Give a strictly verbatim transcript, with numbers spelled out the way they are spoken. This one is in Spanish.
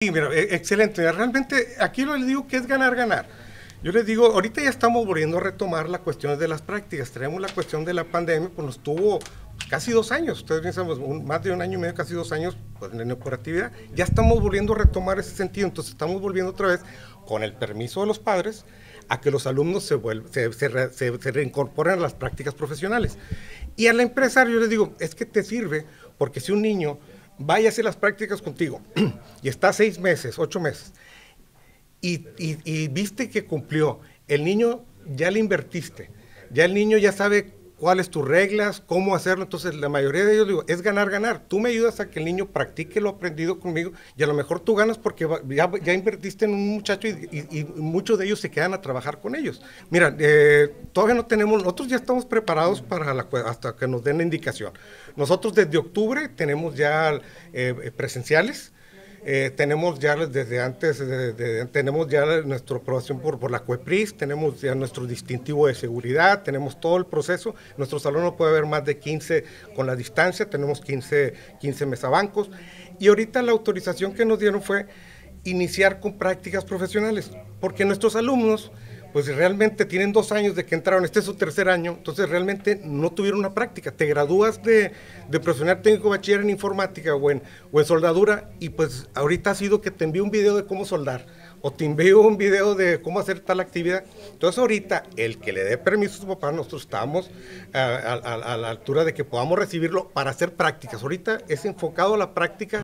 Sí, mira, e- excelente. Realmente aquí lo les digo que es ganar, ganar. Yo les digo, ahorita ya estamos volviendo a retomar la cuestión de las prácticas. Tenemos la cuestión de la pandemia, pues nos tuvo casi dos años. Ustedes bien saben, un- más de un año y medio, casi dos años, pues en operatividad. Ya estamos volviendo a retomar ese sentido. Entonces estamos volviendo otra vez, con el permiso de los padres, a que los alumnos se, vuelv- se, se re- se- se reincorporen a las prácticas profesionales. Y al empresario yo les digo, es que te sirve, porque si un niño vaya a hacer las prácticas contigo y está seis meses, ocho meses, y, y, y viste que cumplió, el niño ya le invertiste, ya el niño ya sabe cuáles tus reglas, cómo hacerlo, entonces la mayoría de ellos digo, es ganar, ganar, tú me ayudas a que el niño practique lo aprendido conmigo y a lo mejor tú ganas porque ya, ya invertiste en un muchacho y, y, y, muchos de ellos se quedan a trabajar con ellos. Mira, eh, todavía no tenemos, nosotros ya estamos preparados para la, hasta que nos den la indicación. Nosotros desde octubre tenemos ya eh, presenciales. Eh, tenemos ya desde antes, de, de, tenemos ya nuestra aprobación por, por la CUEPRIS, tenemos ya nuestro distintivo de seguridad, tenemos todo el proceso. Nuestro salón no puede haber más de quince con la distancia, tenemos quince, quince mesabancos. Y ahorita la autorización que nos dieron fue iniciar con prácticas profesionales, porque nuestros alumnos pues realmente tienen dos años de que entraron, este es su tercer año, entonces realmente no tuvieron una práctica. Te gradúas de, de profesional técnico bachiller en informática o en, o en soldadura y pues ahorita ha sido que te envío un video de cómo soldar o te envío un video de cómo hacer tal actividad. Entonces ahorita el que le dé permiso a su papá, nosotros estamos a, a, a, a la altura de que podamos recibirlo para hacer prácticas. Ahorita es enfocado a la práctica